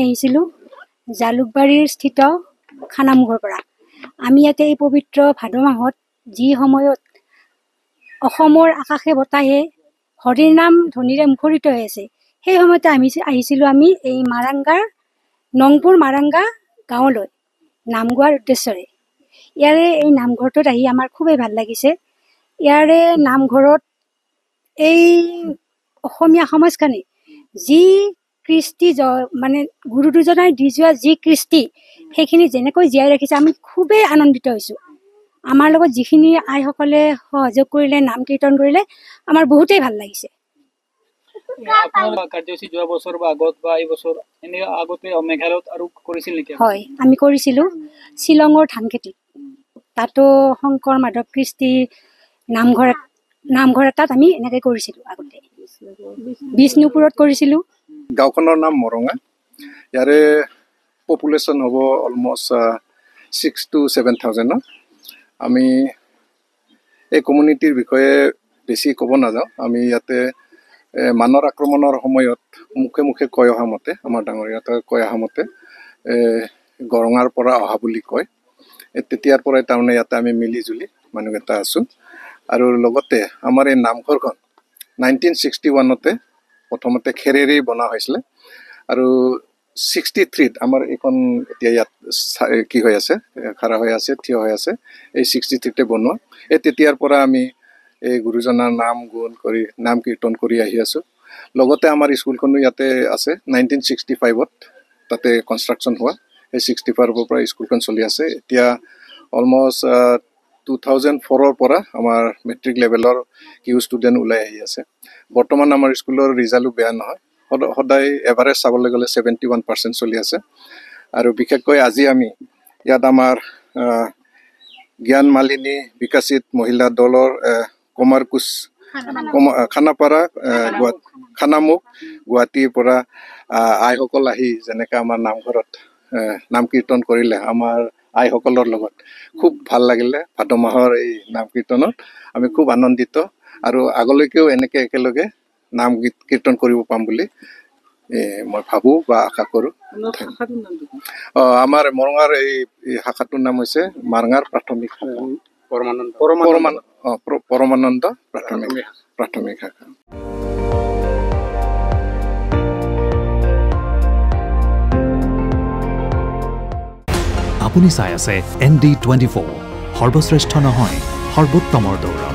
আহিছিলোঁ জালুকবাৰীৰ স্থিত খানামুখৰ পৰা। আমি ইয়াতে এই পবিত্ৰ ভাদ মাহত যি সময়ত অসমৰ আকাশে বতাহে হৰিৰ নাম ধ্বনিৰে মুখৰিত হৈ আছে, সেই সময়তে আহিছিলোঁ আমি এই নংপুৰ মাৰাংগা গাঁৱলৈ নাম গোৱাৰ উদ্দেশ্যৰে। ইয়াৰে এই নামঘৰটোত আহি আমাৰ খুবেই ভাল লাগিছে। ইয়াৰে নামঘৰত এই অসমীয়া সমাজখনে যি কৃষ্টি মানে গুৰু দুজনাই দি যোৱা যি কৃষ্টি, সেইখিনি যেনেকৈ জীয়াই ৰাখিছে আমি খুবেই আনন্দিত হৈছোঁ। আমাৰ লগত যিখিনি আইসকলে সহযোগ কৰিলে, নাম কীৰ্তন কৰিলে, আমাৰ বহুতেই ভাল লাগিছে। হয়, আমি কৰিছিলোঁ শ্বিলঙৰ ধান খেতি। তাতো শংকৰ মাধৱ কৃষ্টি নামঘৰ এটাত আমি এনেকৈ কৰিছিলোঁ। আগতে বিষ্ণুপুৰত কৰিছিলোঁ। গাঁওখনৰ নাম মৰঙা। ইয়াৰে পপুলেশ্যন হ'ব অলমষ্ট 6,000 to 7,000। আমি এই কমিউনিটিৰ বিষয়ে বেছি ক'ব নাযাওঁ। আমি ইয়াতে মানৰ আক্ৰমণৰ সময়ত মুখে মুখে কৈ অহা মতে, আমাৰ ডাঙৰীয়াতে কৈ অহা মতে গৰঙাৰ পৰা অহা বুলি কয়। তেতিয়াৰ পৰাই তাৰমানে ইয়াতে আমি মিলি জুলি মানুহকেইটা আছোঁ। আৰু লগতে আমাৰ এই নামঘৰখন 1961তে প্ৰথমতে খেৰেৰে বনোৱা হৈছিলে। আৰু 63ত আমাৰ এইখন এতিয়া ইয়াত কি হৈ আছে, খাৰা হৈ আছে, থিয় হৈ আছে। এই 63তে বনোৱা। এই তেতিয়াৰ পৰা আমি এই গুৰুজনাৰ নাম গুণ কৰি নাম কীৰ্তন কৰি আহি আছোঁ। লগতে আমাৰ স্কুলখনো ইয়াতে আছে। 1965ত তাতে কনষ্ট্ৰাকশ্যন হোৱা। এই 65ৰ পৰা স্কুলখন চলি আছে। এতিয়া অলমষ্ট 2004ৰ পৰা আমাৰ মেট্ৰিক লেভেলৰ ষ্টুডেণ্ট ওলাই আহি আছে। বৰ্তমান আমাৰ স্কুলৰ ৰিজাল্টো বেয়া নহয়। সদায় এভাৰেজ চাবলৈ গ'লে 71% চলি আছে। আৰু বিশেষকৈ আজি আমি ইয়াত আমাৰ জ্ঞান মালিনী বিকাশিত মহিলা দলৰ কমাৰকুচ খানাপাৰা খানামুখ গুৱাহাটীৰ পৰা আইসকল আহি যেনেকৈ আমাৰ নামঘৰত নাম কীৰ্তন কৰিলে, আমাৰ আইসকলৰ লগত খুব ভাল লাগিলে। ভাদ মাহৰ এই নাম কীৰ্তনত আমি খুব আনন্দিত। আৰু আগলৈকেও এনেকৈ একেলগে নাম কীৰ্তন কৰিব পাম বুলি মই ভাবোঁ বা আশা কৰোঁ। আমাৰ মৰঙাৰ এই শাখাটোৰ নাম হৈছে মাৰঙাৰ প্ৰাথমিক শাখা, পৰমানন্দ প্ৰাথমিক শাখা। আপুনি চাই আছে ND24, সৰ্বশ্ৰেষ্ঠ নহয় সৰ্বোত্তমৰ দৌৰ।